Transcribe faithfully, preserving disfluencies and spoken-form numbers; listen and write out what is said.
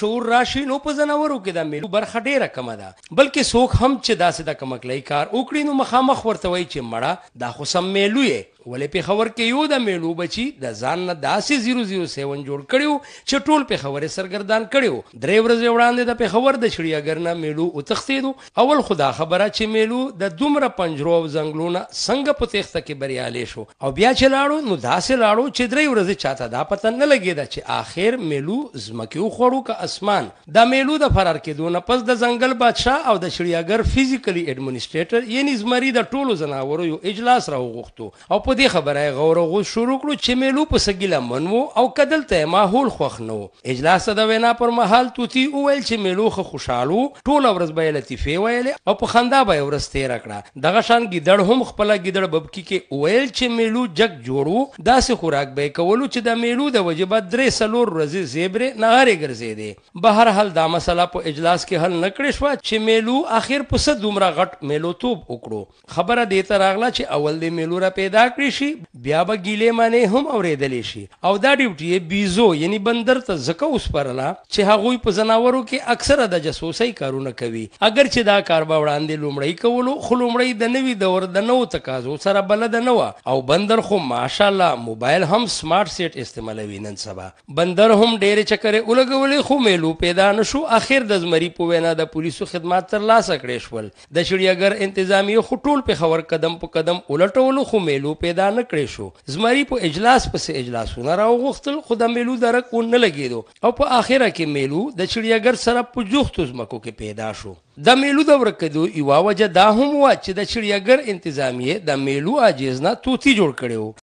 شعور راشي نو په ځناورو کې د میلو برخه ډیره کمه ده، بلکې څوک هم چې داسې د کمکلۍ کار وکړي نو مخامخ ورته وایي چې مړه دا خو سم میلو یې. ولې پېښور کې یو د میلو بچي د ځان نه داسې زیرو زیرو سیون جوړ کړی و چې ټول پېښور یې سرګردان کړی و. درې ورځې وړاندې د پېښور د چړیاګر نه میلو وتښتېدو. اول خو دا خبره چې میلو د دومره پنجرو او ځنګلو نه څنګه په تېښته کې بریالی شو، او بیا چې لاړو نو داسې لاړو چې درې ورځې چاته دا پته نه لګېده چې آخر میلو ځمکې وخوړو که اسمان. د میلو د فرار کېدو نه پس د ځنګل بادشاه او د چړیاګر فزیکلی ایډمنسټریټر یعنی زمري د ټولو ځناورو یو اجلاس راوغوښتو او په دې خبره یې غور او غوس شروع کړو چې میلو په څه ګیله من و او که دلته یې ماحول خوښ نه و. اجلاس ته د وینا پر مهال طوطي وویل چې میلو ښه خوشحال و، ټوله ورځ به یې لطیفې ویلې او په خندا به یې ورځ تېره کړه. دغه شان ګیدړ هم خپله ګیدړ ببکي کې وویل چې میلو جګ جوړ و، داسې خوراک به یې کولو چې د میلو د وجې به درې څلور ورځې زیبرې نغارې ګرځېدې. بهرحال دا مسله په اجلاس کې حل نه کړې شوه چې میلو آخر په څه دومره غټ میلوتوب وکړو. خبره دې ته راغله چې اول دې میلو را پیدا کړي شي بیا به ګیلې معنی هم اورېدلی شي، او دا ډیوټي یې بیزو یعنی بندر ته ځکه وسپارله چې هغوی په ځناورو کې اکثره د جاسوسۍ کارونه کوي. اگر چې دا کار به وړاندې لومړی کولو خو لومړی د نوي دور د نوو تقاضو سره بلده نه وه، او بندر خو ماشاءالله موبایل هم سمارټ سیټ استعمالوي نن سبا. بندر هم ډېرې چکرې ولګولې خو میلو پیدا نه شو. اخر د زمري په وینا د پولیسو خدمات ترلاسه کړې شول. د چړیاګر انتظامیې خو ټول پېښور قدم په قدم ولټولو خو میلو پیدا نه کړې شو. زمري په اجلاس پسې اجلاسونه راوغوښتل خو د میلو درک ونه لګېدو او په آخره کې میلو د چړیاګر سره په جوختو ځمکو کې پیدا شو. د میلو د ورکېدو یوه وجه دا هم وه چې د چړیاګر انتظامیې د میلو عاجز نه طوطي جوړ کړی و.